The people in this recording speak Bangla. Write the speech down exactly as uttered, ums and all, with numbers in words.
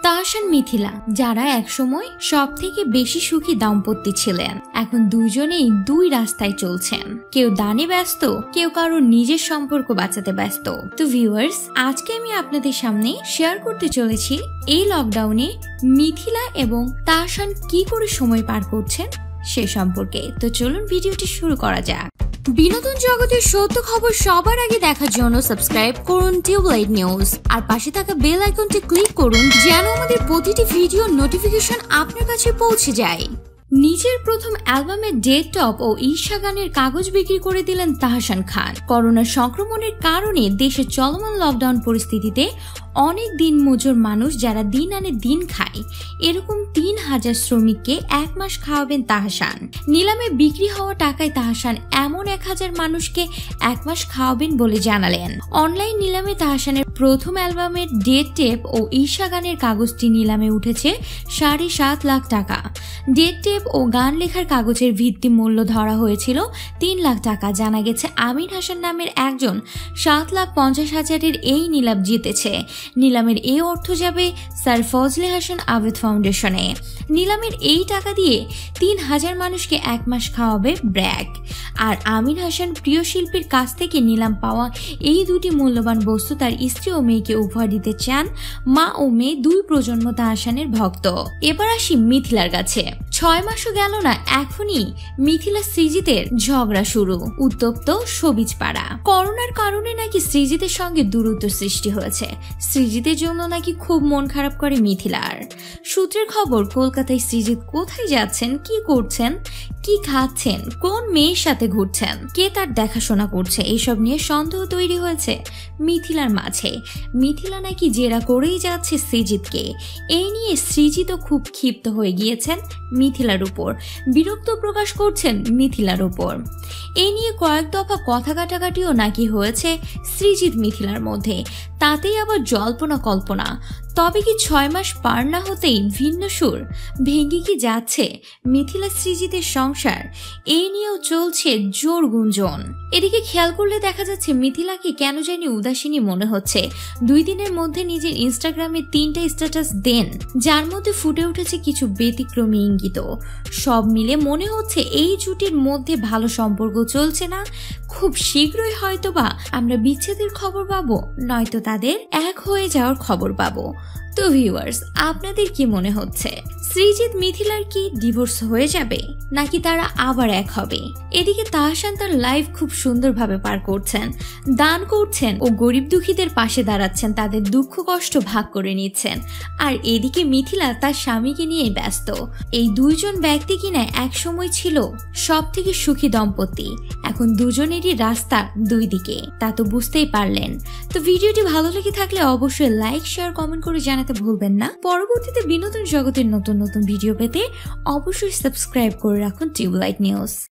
তাহসান মিথিলা যারা একসময় সব থেকে বেশি সুখী দাম্পত্য ছিলেন, এখন দুইজনেই দুই রাস্তায় চলছেন। কেউ দানে ব্যস্ত, কেউ কারো নিজের সম্পর্ক বাঁচাতে ব্যস্ত। তো ভিউয়ার্স, আজকে আমি আপনাদের সামনে শেয়ার করতে চলেছি এই লকডাউনে মিথিলা এবং তাহসান কি করে সময় পার করছেন সে সম্পর্কে। তো চলুন ভিডিওটি শুরু করা যাক। বিনোদন জগতের সত্য খবর সবার আগে দেখার জন্য সাবস্ক্রাইব করুন টিউবলাইট নিউজ আর পাশে থাকা বেল আইকনটি ক্লিক করুন যেন আমাদের প্রতিটি ভিডিও নোটিফিকেশন আপনার কাছে পৌঁছে যায়। নিজের প্রথম অ্যালবামের ডেস্কটপ ও ঈর্ষা গানের কাগজ বিক্রি করে দিলেন তাহসান খান। করোনা সংক্রমণের কারণে দেশে চলমান লকডাউন পরিস্থিতিতে অনেক দিন মজুর মানুষ যারা দিন আনে দিন খায়, এরকম তিন হাজার শ্রমিককে এক মাস খাওয়াবেন তাহসান। নিলামে বিক্রি হওয়া টাকায় তাহসান এমন এক হাজার মানুষকে এক মাস খাওয়াবেন বলে জানালেন। অনলাইন নিলামে তাহসানের প্রথম অ্যালবামের ডেট টেপ ও ঈর্ষা গানের কাগজটি নিলামে উঠেছে সাড়ে সাত লাখ টাকা। ডেট টেপ ও গান লেখার কাগজের ভিত্তি মূল্য ধরা হয়েছিল তিন লাখ টাকা। জানা গেছে আমির হাসান নামের একজন সাত লাখ পঞ্চাশ হাজারের এই নিলাম জিতেছে। নিলামের এই অর্থ যাবে স্যার ফজলে হাসান আবেদ ফাউন্ডেশনে। নিলামের এই টাকা দিয়ে তিন হাজার মানুষকে এক মাস খাওয়াবে ব্র্যাক। আর আমির হাসান প্রিয় শিল্পীর কাছ থেকে নিলাম পাওয়া এই দুটি মূল্যবান বস্তু তার স্ত্রী ও মেয়েকে উপহার দিতে চান মা ও মেয়ে দুই প্রজন্ম তাহসানের ভক্ত। এবার আসি মিথিলার কাছে। ছয় মাসও গেল না, এখনই মিথিলা সৃজিতের ঝগড়া শুরু। উত্তপ্ত সবিজ পাড়া। করোনার কারণে নাকি সৃজিতের সঙ্গে দূরত্ব সৃষ্টি হয়েছে। সৃজিতের জন্য নাকি খুব মন খারাপ করে মিথিলার। সূত্রের খবর, কলকাতায় সৃজিত কোথায় যাচ্ছেন, কি করছেন, কি খাচ্ছেন, কোন মেয়ের সাথে ঘুরছেন, কে তার দেখাশোনা করছে, এইসব নিয়ে সন্দেহ তৈরি হয়েছে মিথিলার মাঝে। মিথিলা নাকি জেরা করেই যাচ্ছে সৃজিতকে। এই নিয়ে সৃজিতও খুব ক্ষিপ্ত হয়ে গিয়েছেন মিথিলার উপর, বিরক্ত প্রকাশ করছেন মিথিলার উপর। এই নিয়ে কয়েক দফা কথা কাটাকাটিও নাকি হয়েছে সৃজিত মিথিলার মধ্যে, তাতেই আবার জল্পনা কল্পনা। তবে কি ছয় মাস পার না হতেই ভিন্ন সুর, ভেঙে কি যাচ্ছে মিথিলা সৃজিতের সংসার? এই নিয়েও চলছে জোর গুঞ্জন। এদিকে খেয়াল করলে দেখা যাচ্ছে মিথিলাকে কেন জানি উদাসীনী মনে হচ্ছে। দুই দিনের মধ্যে নিজের ইনস্টাগ্রামে তিনটা স্ট্যাটাস দেন, যার মধ্যে ফুটে উঠেছে কিছু ব্যতিক্রমী ইঙ্গিত। সব মিলে মনে হচ্ছে এই জুটির মধ্যে ভালো সম্পর্ক চলছে না। খুব শীঘ্রই হয়তোবা আমরা বিচ্ছেদের খবর পাবো, নয়তো তাদের এক হয়ে যাওয়ার খবর পাবো। তো ভিউয়ার্স, আপনাদের কি মনে হচ্ছে? সৃজিত মিথিলার কি ডিভোর্স হয়ে যাবে, নাকি তারা আবার এক হবে? এদিকে তাহসান তার লাইফ খুব সুন্দরভাবে পার করছেন, দান করছেন ও গরিব দুঃখীদের পাশে দাঁড়াচ্ছেন, তাদের দুঃখ কষ্ট ভাগ করে নিচ্ছেন। আর এদিকে মিথিলা তার স্বামীকে নিয়ে ব্যস্ত। এই দুইজন ব্যক্তি কিনা এক সময় ছিল সব থেকে সুখী দম্পতি, এখন দুজনেরই রাস্তা দুই দিকে, তা তো বুঝতেই পারলেন। তো ভিডিওটি ভালো লেগে থাকলে অবশ্যই লাইক, শেয়ার, কমেন্ট করে জানাতে ভুলবেন না। পরবর্তীতে বিনোদন জগতের নতুন নতুন ভিডিও পেতে অবশ্যই সাবস্ক্রাইব করে রাখুন টিউবলাইট নিউজ।